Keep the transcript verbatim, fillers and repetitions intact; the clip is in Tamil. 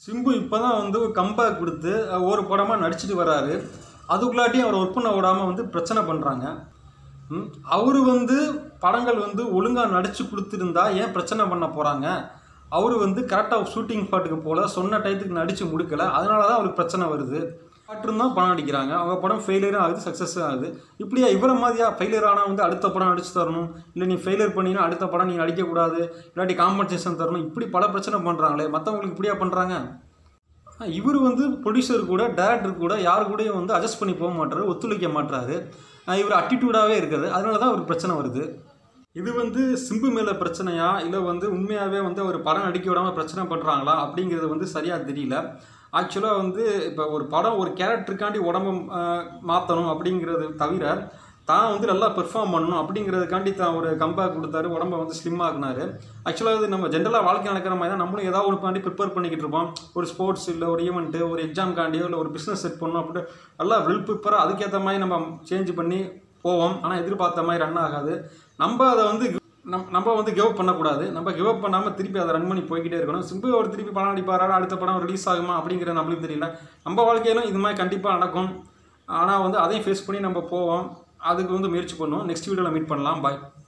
சிம்பு இப்போ தான் வந்து ஒரு கம்பேக் கொடுத்து ஒரு படமாக நடிச்சிட்டு வராரு. அதுக்குள்ளாட்டியும் அவர் ஒர்க் பண்ண விடாமல் வந்து பிரச்சனை பண்ணுறாங்க. அவர் வந்து படங்கள் வந்து ஒழுங்காக நடித்து கொடுத்துருந்தா ஏன் பிரச்சனை பண்ண போகிறாங்க? அவர் வந்து கரெக்டாக ஷூட்டிங் ஸ்பாட்டுக்கு போல சொன்ன டயத்துக்கு நடித்து முடிக்கலை, அதனால தான் அவருக்கு பிரச்சனை வருது. மட்டும்தான் படம் நடிக்கிறாங்க, அவங்க படம் ஃபெயிலியரும் ஆகுது, சக்ஸஸும் ஆகுது. இப்படியா இவரை மாதிரியா ஃபெயிலியர் ஆனால் வந்து அடுத்த படம் நடிச்சு தரணும், இல்லை நீ ஃபெயிலியர் பண்ணினா அடுத்த படம் நீ நடிக்கக்கூடாது, இல்லாட்டி காம்பன்சேஷன் தரணும், இப்படி பல பிரச்சனை பண்ணுறாங்களே, மற்றவங்களுக்கு இப்படியா பண்ணுறாங்க? இவர் வந்து ப்ரொடியூசர் கூட டேரக்டர் கூட யாரு கூடயும் வந்து அட்ஜஸ்ட் பண்ணி போக மாட்டாரு, ஒத்துழைக்க மாட்டாரு. இவர் அட்டிடியூடாகவே இருக்குது, அதனால தான் அவருக்கு பிரச்சனை வருது. இது வந்து சிம்பு மேலே பிரச்சனையா இல்லை வந்து உண்மையாகவே வந்து அவர் படம் நடிக்க விடாமல் பிரச்சனை பண்ணுறாங்களா அப்படிங்கிறது வந்து சரியாக தெரியல. ஆக்சுவலாக வந்து இப்போ ஒரு படம் ஒரு கேரக்டருக்காண்டி உடம்பு மாற்றணும் அப்படிங்கிறது தவிர தான் வந்து நல்லா பெர்ஃபார்ம் பண்ணணும் அப்படிங்கிறதுக்காண்டி தான் ஒரு கம்பேக் கொடுத்தாரு, உடம்பை வந்து ஸ்லிம் ஆகினார். ஆக்சுவலாக இது நம்ம ஜென்ரலாக வாழ்க்கை நடக்கிற மாதிரி தான் நம்மளும் ஏதாவது ஒரு காண்டி ப்ரிப்பேர் பண்ணிக்கிட்டு இருப்போம். ஒரு ஸ்போர்ட்ஸ் இல்லை ஒரு ஈவெண்ட்டு ஒரு எக்ஸாம்காண்டியோ இல்லை ஒரு பிஸ்னஸ் செட் பண்ணணும் அப்படி நல்லா வெல் ப்ரிப்பராக அதுக்கேற்ற மாதிரி நம்ம சேஞ்ச் பண்ணி போவோம். ஆனால் எதிர்பார்த்த மாதிரி ரன் ஆகாது. நம்ம அதை வந்து நம் நம்ம வந்து கிவ் அப் பண்ணக்கூடாது. நம்ம கிவ் அப் பண்ணாமல் திருப்பி அதை ரன் பண்ணி போய்கிட்டே இருக்கணும். சிம்பிள் ஒரு திருப்பி படம் நடிப்பாரா, அடுத்த படம் ரிலீஸ் ஆகுமா அப்படிங்கிறது நம்மளுக்கு தெரியல. நம்ம வாழ்க்கையிலும் இது மாதிரி கண்டிப்பாக நடக்கும். ஆனால் வந்து அதையும் ஃபேஸ் பண்ணி நம்ம போவோம். அதுக்கு வந்து முயற்சி பண்ணுவோம். நெக்ஸ்ட் வீடியோவில் மீட் பண்ணலாம். பாய்.